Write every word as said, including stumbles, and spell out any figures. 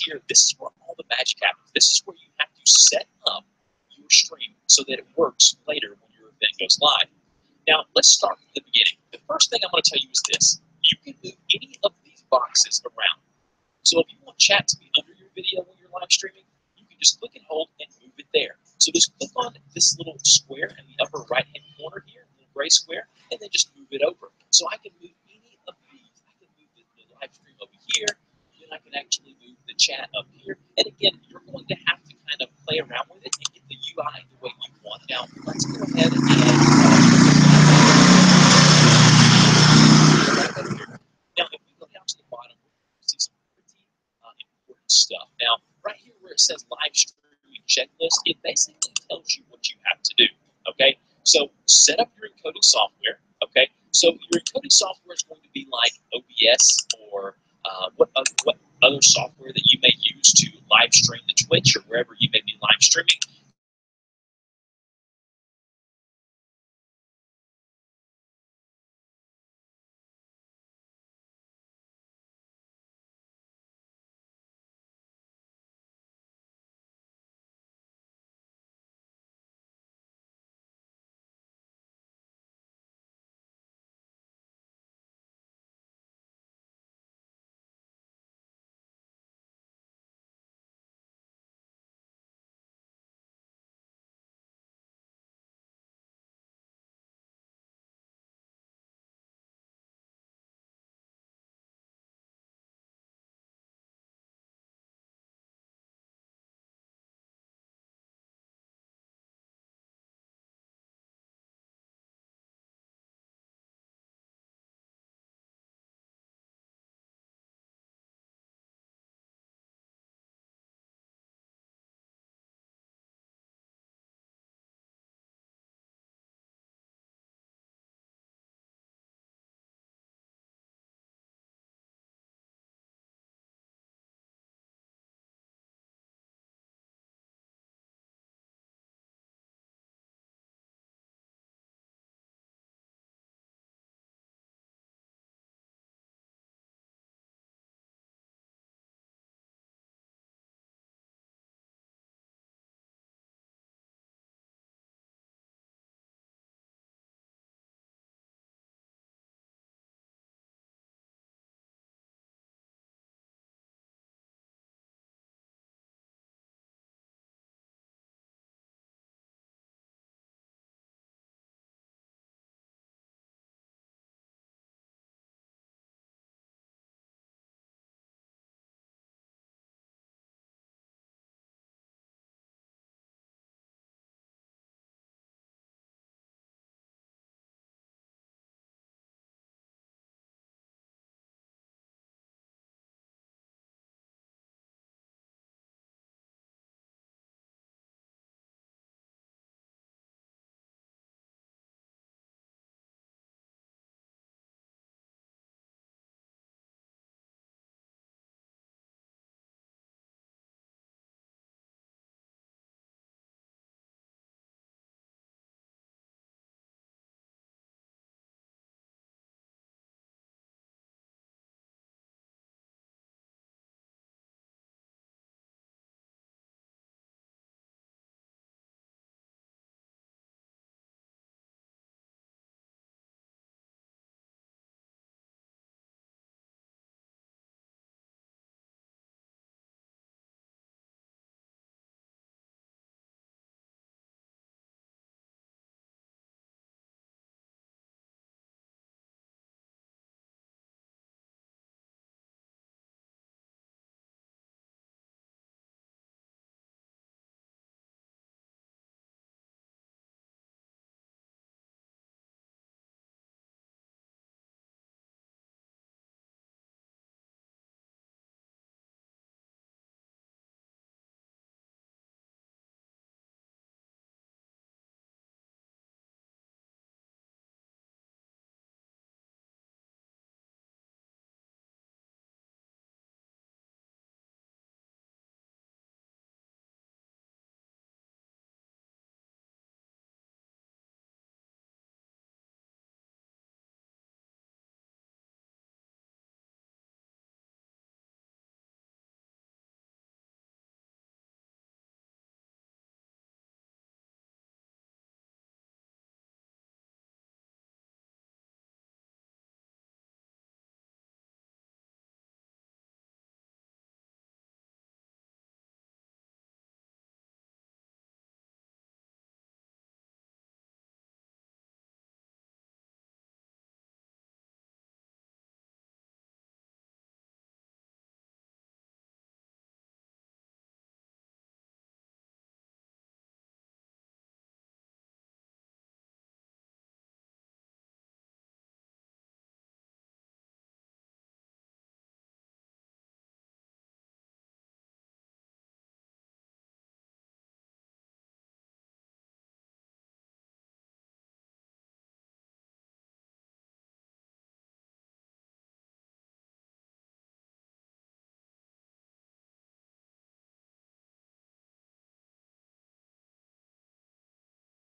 here, this is where all the magic happens. This is where you have to set up your stream so that it works later when your event goes live. Now, let's start from the beginning. The first thing I'm going to tell you is this. You can move any of these boxes around. So if you want chat to be under your video when you're live streaming, you can just click and hold and move it there. So just click on this little square in the upper right-hand corner here, the gray square, and then just move it over. So I can move any of these. I can move the, the live stream over here, and then I can actually move the chat up here. And again, you're going to have to kind of play around with it and get the U I the way you want. Now, let's go ahead and uh, now, if we go down to the bottom, we're going to see some pretty uh, important stuff. Now, right here where it says live streaming checklist, it basically tells you what you have to do, okay? So set up your encoding software, okay? So your encoding software is going to be like O B S or uh, what, other, what other software that you may use to live stream the Twitch or wherever you may be live streaming.